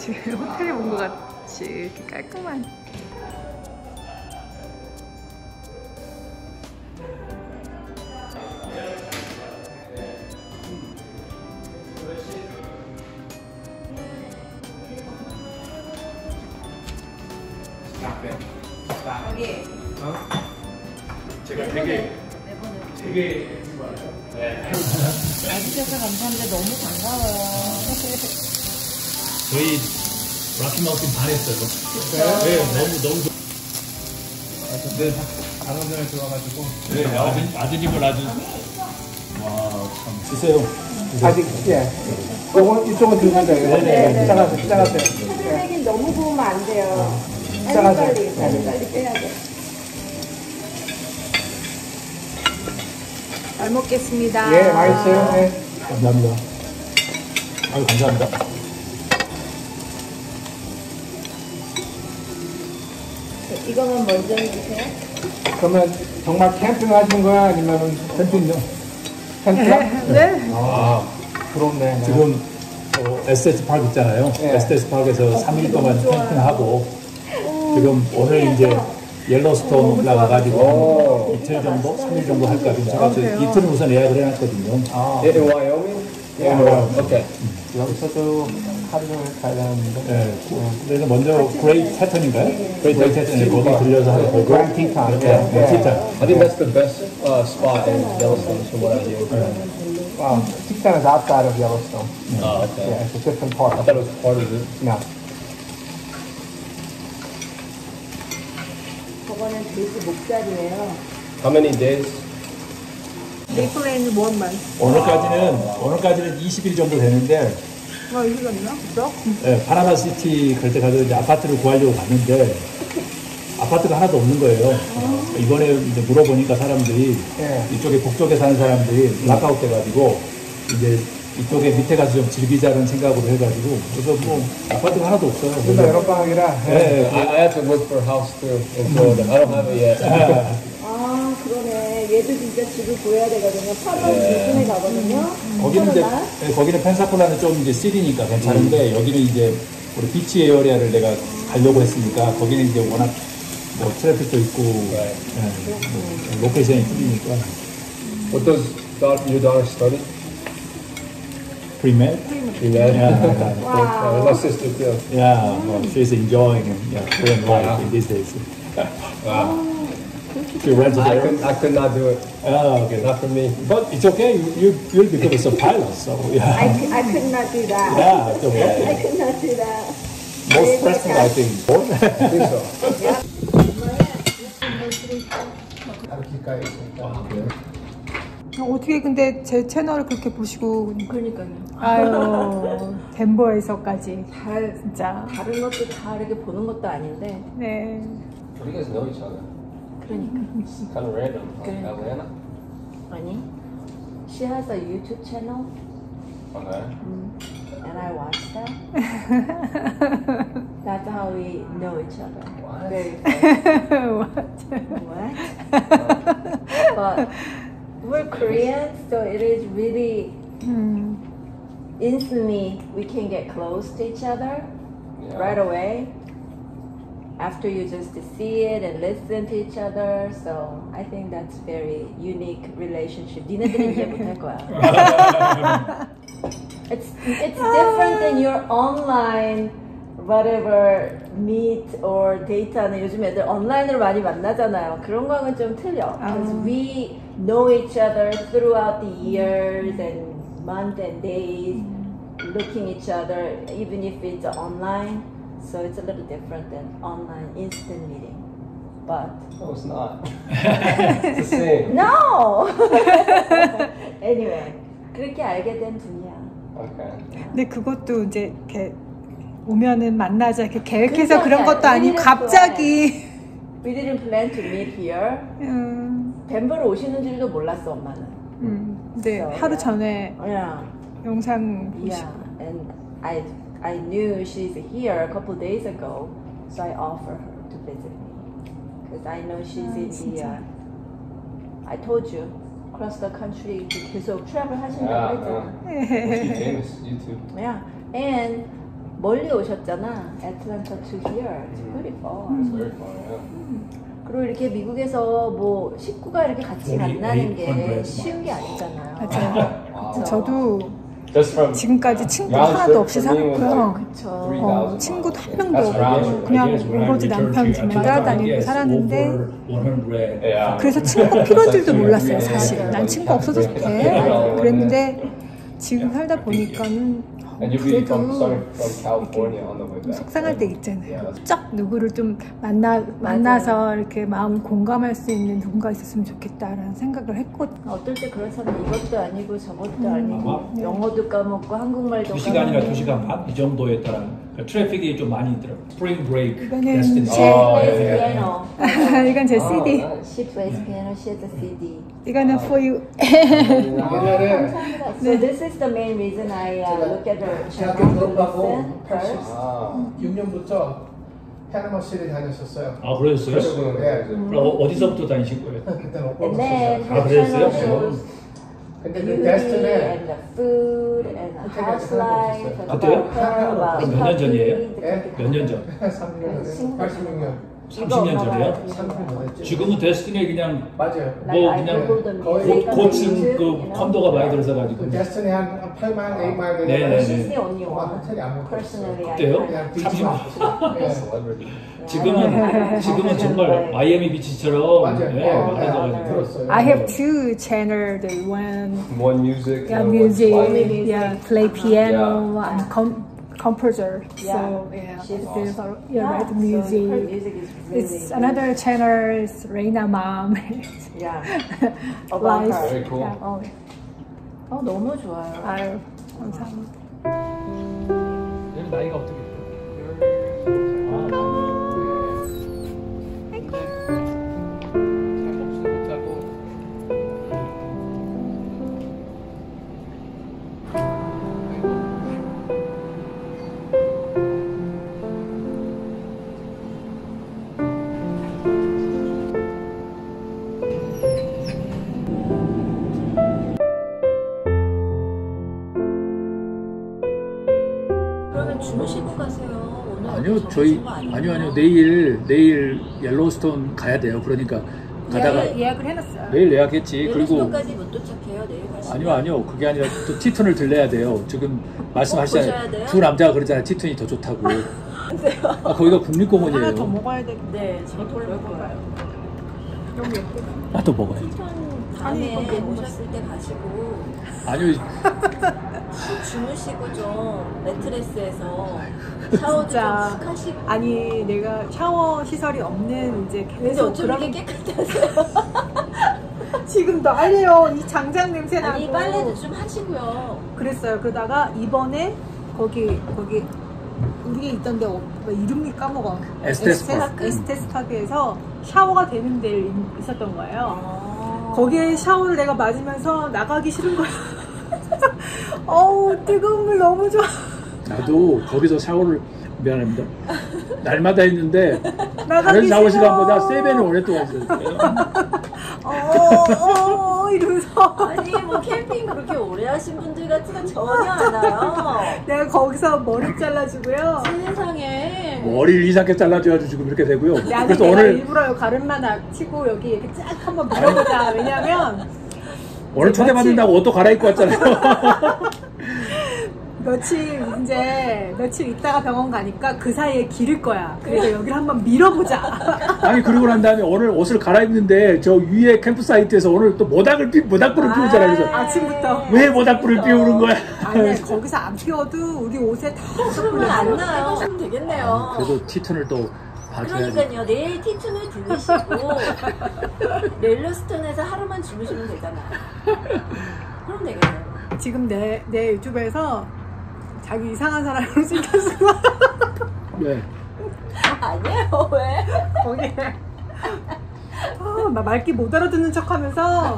호텔에 온 것 같이 이렇게 깔끔한. 여기. 제가 되게 좋아해요. 네. 와주셔서 감사합니다. 너무 반가워요. 저희 락키마우스는 반했어요. 네, 너무 좋. 네, 강원도에 들어와가지고. 네, 아드님을 아주. 와, 참. 주세요. 아직, 예. 이쪽은 드시면 돼요. 네. 시작하세요. 사진 너무 구우면 안 돼요. 시작하세요. 빨리 빼야 돼. 잘 먹겠습니다. 예, 맛있어요. 네. 감사합니다. 아유, 감사합니다. 이거는 먼저 해주세요. 그러면 정말 캠핑 하신 거야? 아니면 캠핑요? 캠핑? 네. 아, 부럽네. 지금 SH 파크 있잖아요. 네. SH 파크에서 3일 동안 캠핑하고 지금 오늘 이제 옐로스톤 올라가가지고 이틀 정도, 3일 정도 할까 지금 제가 이틀은 우선 예약을 해놨거든요. 아, In Wyoming? 예. Okay. 여기서도 하루 종일 가야 되는데. 네, 그래서 먼저 그레이트 패턴인가요? 그레이트 패턴에 거기 들려서 하고 보고 그랜드 티탄. 이렇게 예. 티탄. I think that's the best spot in Yellowstone from what I hear. Titan is outside of Yellowstone. Oh, okay. Yeah, it's a different I part. thought it was part of it. No. 저거는 돼지 목살이에요. How many days? 리플레인 원만. 오늘까지는 20일 정도 되는데 이거 있나? 그죠? 네, 파나마 시티 갈 때 가서 이제 아파트를 구하려고 갔는데 아파트가 하나도 없는 거예요. 이번에 이제 물어보니까 사람들이 예. 이쪽에 북쪽에 사는 사람들이 락아웃 돼가지고 이제 이쪽에 밑에 가서 좀 즐기자는 생각으로 해가지고 그래서 뭐 아파트가 하나도 없어요. 둘다 여름방학이라. 네, I have to look for a house too in Florida. I don't have it yet. 아, 그러네. 얘도 진짜 집을 구해야 되거든요. 8월 중순에 가거든요. 거기는 이제 거기는 펜사콜라는 좀 이제 시리니까 괜찮은데 여기는 이제 우리 비치 에어리아를 내가 가려고 했으니까 거기는 이제 워낙 뭐 트래픽도 있고 뭐 로케이션이 틀리니까. What does your daughter study? Pre-med? Pre-med? Yeah, Wow. My sister too. yeah, well, she's enjoying Korean life in these days. Wow. She rents a I could not do it. Oh, okay. Not for me. But it's okay. You'll become a pilot, so yeah. I could not do that. Yeah, it's I okay. could not do that. Most stressful, I think. I think so. 가르칠까요? 어떻게 근데 제 채널을 그렇게 보시고 그러니까요. 아유 덴버에서까지 잘 진짜 다른 것도 다 이렇게 보는 것도 아닌데. 네. You guys know each other. 그러니까. It's kind of random. Okay. Atlanta? 아니. She has a YouTube channel Okay. and I watch that. That's how we know each other. What? Very fast. What? But we're Korean, so it is really instantly we can get close to each other Yeah. right away. After you just see it and listen to each other, so I think that's very unique relationship. 니네들은 이해 못할 거야. It's different than your online whatever meet or date는 요즘 애들 온라인으로 많이 만나잖아요. 그런 거는 좀 틀려. Because we know each other throughout the years and months and days, looking each other, even if it's online. So it's a little different than online instant meeting. But No, it's not. It's the same. no. Anyway, 그렇게 알게 된 분이야. Okay. 근데 그것도 이제 이렇게 오면은 만나자 이렇게 계획해서 그러니까 그런 것도 아니고 우리는 갑자기. We didn't plan to meet here. 덴버를 오시는 줄도 몰랐어 엄마는. 근데 So, 하루 yeah. 전에 Yeah. 영상 Yeah. 보시고. And I knew she's here a couple days ago, so I offered her to visit me because I know she's in the. I told you, across the country 계속 travel 하신다고 했잖아. Must be famous. YouTube. Yeah, and 멀리 오셨잖아. Atlanta to here. It's pretty far. 그리고 이렇게 미국에서 뭐 식구가 이렇게 같이 만나는 게 쉬운 게 아니잖아요. 맞아요. 저도 Just from 지금까지 친구 하나도 없이 살았고요. 그쵸. 친구도 한 명도 없고 그냥 오로지 남편 둘만 따라다니고 살았는데 그래서 친구 필요한지도 몰랐어요. 사실 난 친구 없어도 돼 그랬는데 지금 살다 보니까는 And you really 그래도 started from California on the way back. 속상할 때 있잖아요. 쩍 누구를 좀 만나서 이렇게 마음 공감할 수 있는 누군가 있었으면 좋겠다라는 생각을 했거든요. 어떨 때 그렇잖아요. 이것도 아니고 저것도 아니고 영어도 까먹고 한국말도 2시간이나 2시간 반 이 정도에 따른 트래픽이 좀 많이 있더라고요. Spring Break 이거는 Destiny. 제 피아노. 이건 제 CD. She plays piano. She has a CD. 이거는 for you. 옛날에 So this is the main reason I look at her 대학교 channel to 졸업하고 listen first. 86년부터 피아노 실에 다녔었어요. 아 그러셨어요? 예. 그럼 어디서부터 다니신 거예요? 그때는 And then 아, her 그랬어요? channel shows 근데 그 beauty 데스티네 and the food and the house life and 그때요? about her, about 그럼 몇년 전이에요? coffee. 몇 년 전? 3년 86년 30년 전이에요? 3년 됐지. 지금은 데스티니 그냥 맞아요. 뭐 그냥 고층 그 콘도가 많이 들어서 가지고 그 데스티니 한 8만 8만 네네네. She's the only one. 호텔이 안 먹고 Personally, 그때요? 그냥 30년. 예. 지금은 정말 마이애미 비치처럼 맞아요. 네, 네, 많아져가지고 들었어요. I have two channels. The one One music. yeah, and one music, slide. yeah, play piano Yeah. and composer. Yeah. So yeah, She's there's awesome. yeah, write So her music. music is really It's another channel is Reina Mom. yeah about Life. her. Very cool. Yeah. 너무 좋아요. 아유, 감사합니다. 얘는 나이가 어떻게 돼요? 그러면 주무시고 가세요. 오늘 아니요, 저희 아니요 내일 옐로우스톤 가야 돼요. 그러니까 가다가 예약을 해놨어요. 내일 예약했지. 그리고 옐로스톤까지 못 도착해요. 내일 가시면. 아니요 그게 아니라 또 티톤을 들려야 돼요. 지금 보셔야 말씀하시잖아요. 돼요? 두 남자가 그러잖아요. 티톤이 더 좋다고. 아, 거기가 국립공원이에요. 하나 더 먹어야 돼. 네, 저도 먹어요. 너무 예쁘다. 나도 먹어요. 다음에 오셨을 때 가시고 아니요 푹 주무시고 좀 매트레스에서 샤워도 진짜. 좀푹 하시고. 아니 내가 샤워 시설이 없는 이제 근데 계속 어쩜 그런 이렇게 깨끗하세요? 지금도 알려요. 이 장작 냄새 나고. 아니 빨래도 좀 하시고요. 그랬어요. 그러다가 이번에 거기 우리 있던 데 뭐 이름이 까먹어. 에스테스파크. 에스테스파크에서 샤워가 되는 데 있었던 거예요. 아. 거기에 샤워를 내가 맞으면서 나가기 싫은 거야. 어우 뜨거운 물 너무 좋아. 나도 거기서 샤워를 미안합니다. 날마다 했는데 나가기 다른 샤워 싫어. 시간보다 3배는 오랫동안 했어요. 이러면서 아니 뭐 캠핑 그렇게 오래 하신 분들 같지가 전혀 않아요. 내가 거기서 머리 잘라주고요. 세상에. 머리를 이상하게 잘라줘가지고 지금 이렇게 되고요. 아니 그래서 내가 오늘 일부러 가름만 치고 여기 이렇게 쫙 한번 밀어보자. 왜냐면 오늘 초대받는다고 옷도 갈아입고 왔잖아요. 며칠 있다가 병원 가니까 그 사이에 기를 거야. 그래서 여기를 한번 밀어보자. 아니 그러고 난 다음에 오늘 옷을 갈아입는데 저 위에 캠프 사이트에서 오늘 또 모닥불을 피우잖아요. 그래서 아침부터. 왜 모닥불을 피우는 거야? 아니 거기서 안 피워도 우리 옷에 다 소문 안 나요. 하시면 되겠네요. 그래도 티톤을 또 봐줘야지. 그러니까요. 내일 티툰을 들으시고 옐로스톤에서 하루만 주무시면 되잖아요. 그럼 되겠네요. 지금 내 유튜브에서 자기 이상한 사람으로 찍혔어. 네. 아니에요. 왜? 거기에 나 말귀 못 알아듣는 척하면서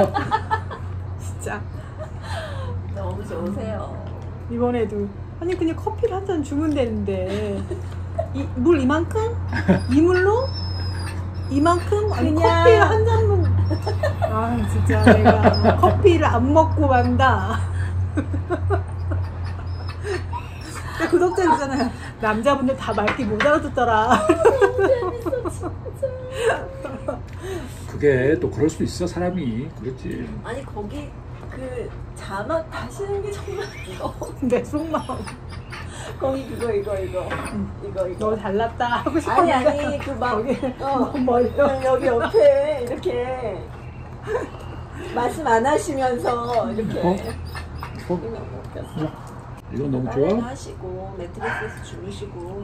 진짜 너무 좋으세요. 이번에도 아니 그냥 커피를 한 잔 주면 되는데 물 이만큼? 이 물로? 이만큼? 아니 그냥. 커피를 한 잔만 진짜 내가 커피를 안 먹고 만다. 구독자 있잖아요. 남자분들 다 말귀 못 알아듣더라. 그게 또 그럴 수도 있어 사람이. 그렇지. 아니 거기 그 자막 다시는 게 정말 귀여워. 내 속마음. 거기 이거 너 잘났다 하고 싶어. 아니 그막 여기 옆에 이렇게 말씀 안 하시면서 이렇게 이거 너무 빨래 좋아. 하시고 매트리스에서 주무시고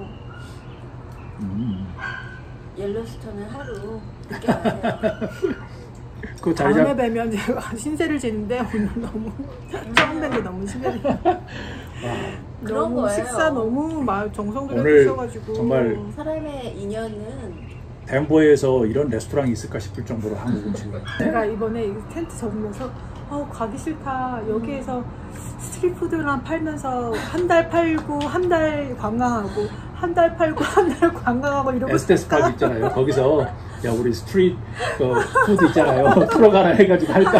옐로스톤은 하루 늦게 가세요. 그 다음에 뵈면 제가 신세를 지는데 오늘 너무 처음 뵌게 너무 신세를. 그런 너무 거예요. 식사 너무 막 정성 들여 오늘 주셔가지고 정말 사람의 인연은 덴버에서 이런 레스토랑이 있을까 싶을 정도로 한국 음식을. 제가 이번에 이 텐트 접으면서 가기 싫다. 여기에서 스트리트푸드나 팔면서 한 달 팔고 한 달 관광하고 한 달 팔고 한 달 관광하고 이러고 에스테스 파크 있잖아요. 거기서 야 우리 스트리트 푸드 있잖아요. 들어가라 해가지고 할까.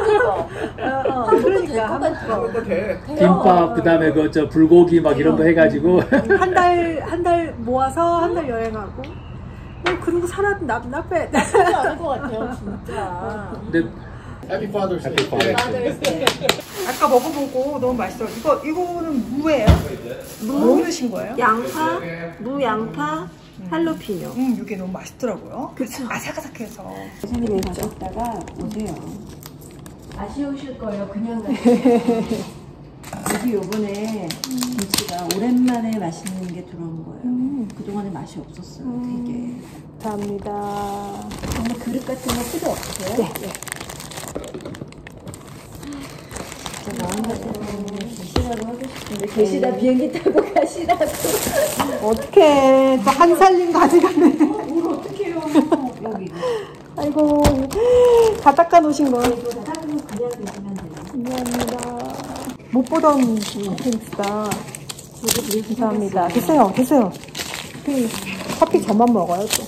그러니까 김밥 그다음에 그 저 불고기 막 이런 거 해가지고 한 달 모아서 한 달 여행하고 그리고 살아도 나빼 쉽지 않을 것 같아요 진짜. 근데 Happy Father's Day. Father's Day. 아까 먹어보고 너무 맛있어. 이거는 무예요? 뭐 넣으신 거예요? 양파, 무 양파, 할로피뇨. 이게 너무 맛있더라고요. 그쵸. 아삭아삭해서. 선생님이 가셨다가 오세요. 아쉬우실 거예요 그냥 여기 요번에 김치가 오랜만에 맛있는 게 들어온 거예요. 그동안에 맛이 없었어요, 되게. 감사합니다. 정말 그릇 같은 거 필요 없으세요? 네. 진짜 마음 같은 경우는 계시라고 하고 싶은데 계시다 비행기 타고 가시라고. 어떡해. 또 한 살림 가져가네. 뭘 어떡해요. 여기. 아이고. 다 닦아놓으신 거. 이거 다 닦으면 그냥 드시면 돼요. 감사합니다. 못 보던 콘텐츠다. 감사합니다. 됐어요. 커피 저만 먹어요, 또.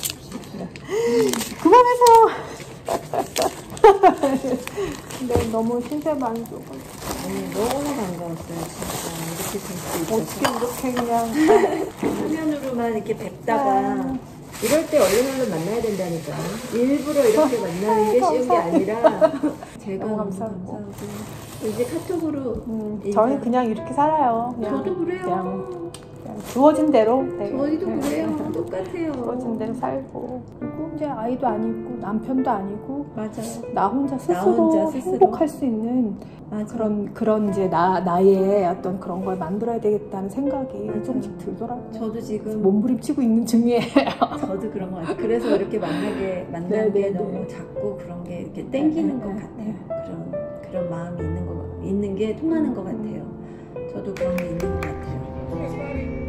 그만해서. 네, 너무 신세 많이 줘가지고. 아니, 너무 반가웠어요, 진짜. 이렇게 될 수 있어서. 어떻게 이렇게 그냥. 화면으로만 이렇게 뵙다가 이럴 때 얼른 만나야 된다니까. 일부러 이렇게 만나는 게 쉬운 게 아니라 제가 너무 감사하고 이제 카톡으로 저희 그냥 이렇게 살아요. 그냥, 저도 그래요. 그냥 주어진 대로. 저희도 그래요. 똑같아요. 주어진 대로 살고. 그리고 이제 아이도 아니고 남편도 아니고 맞아요. 나 혼자 스스로 행복할 수 있는 그런 이제 나의 어떤 그런 걸 만들어야 되겠다는 생각이 조금씩 들더라고요. 저도 지금 몸부림치고 있는 중이에요. 저도 그런 것 같아요. 그래서 이렇게 만난 게 너무 작고 그런 게 이렇게 땡기는 것 같아요. 그런 마음이 있는 게 통하는 것 같아요. 저도 그런 게 있는 것 같아요.